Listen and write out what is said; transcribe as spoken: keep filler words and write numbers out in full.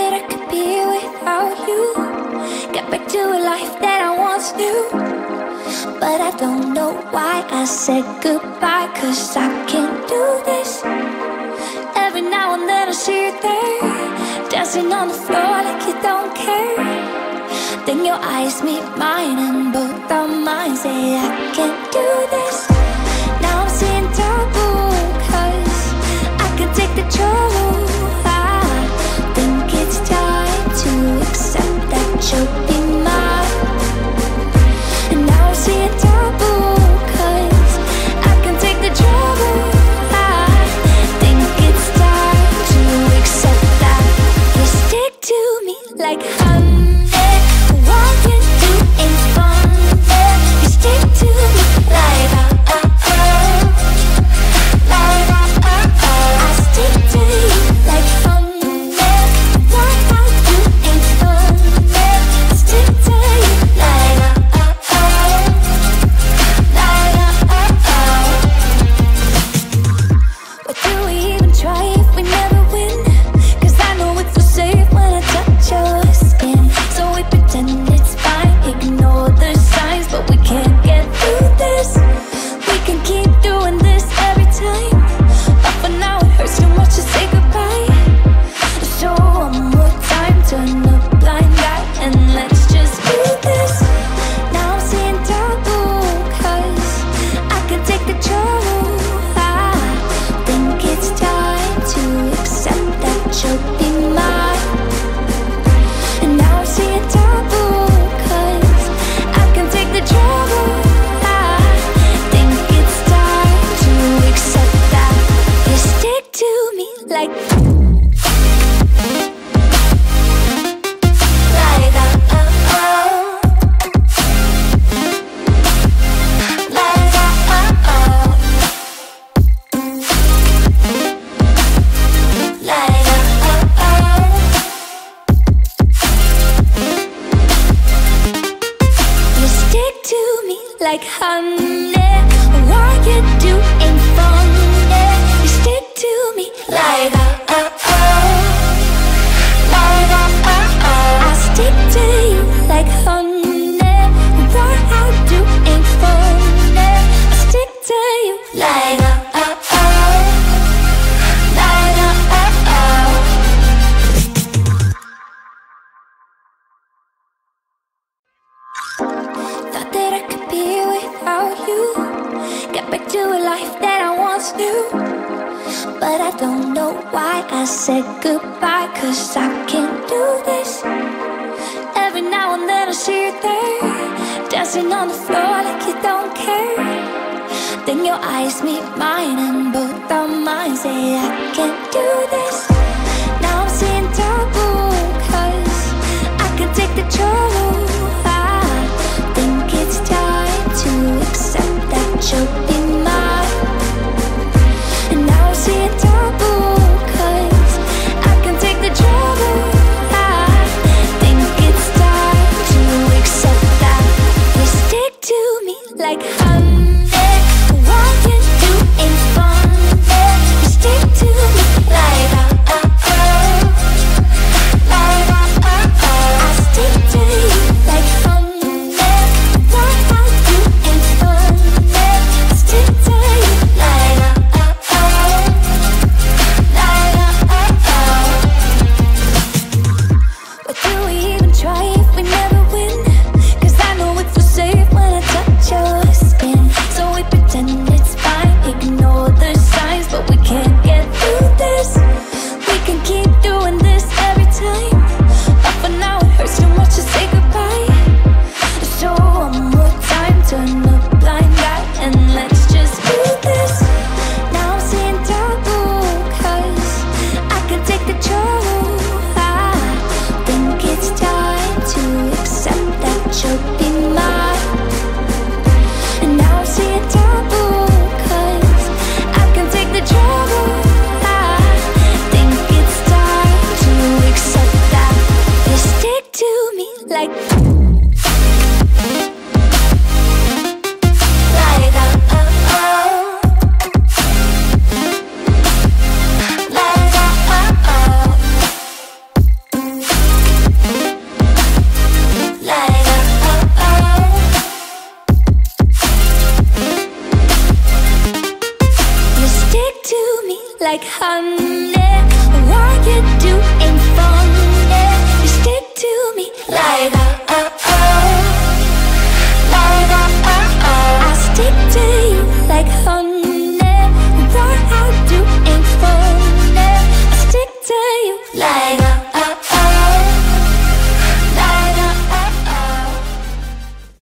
that I could be without you, get back to a life that I once knew. But I don't know why I said goodbye, cause I can't do this. Every now and then I see you there, dancing on the floor like you don't care. Then your eyes meet mine and both our minds say I can't do this. Now I'm seeing double, cause I can take the trouble. I think it's time to accept that you'll be mine. And now I'm seeing double, cause I can take the trouble. I think it's time to accept that you stick to me like honey. What you do ain't fun. You stick to me like oh oh oh, like oh oh oh. I stick to you like honey. What I do ain't fun. I stick to you like oh oh oh, like oh oh oh. What do we even try if we never win? Cause I know it's so safe when I touch your skin. So we pretend it's fine, ignore the signs, but we can't get through this. We can keep doing this every time, but for now it hurts too much to say goodbye. So one more time, turn a blind eye and let's just do this. Now I'm seeing double, cause I can take the trouble. I think it's time to accept that you'll be mine. And now I'm seeing double, cause I can take the trouble. I think it's time to accept that you stick to me like like oh oh oh, like oh oh oh, like oh oh oh. You stick to me like honey. What you do ain't fun. You stick to me like oh oh oh, like oh oh oh. I stick to you like honey. What I do ain't fun. I stick to you like oh oh oh, like oh oh oh. Thought that I could be without you, get back to a life that I once knew. But I don't know why I said goodbye, cause I can't do this. Every now and then I see you there, dancing on the floor like you don't care. Then your eyes meet mine and both our minds say I can't do this. Now I'm seeing double, cause I can take the trouble. I think it's time to accept that you'll be mine. And now I'm seeing double, cause I can take the trouble. I think it's time to accept that you stick to me like honey. What you do ain't fun. You stick to me like like honey. What you do ain't fun.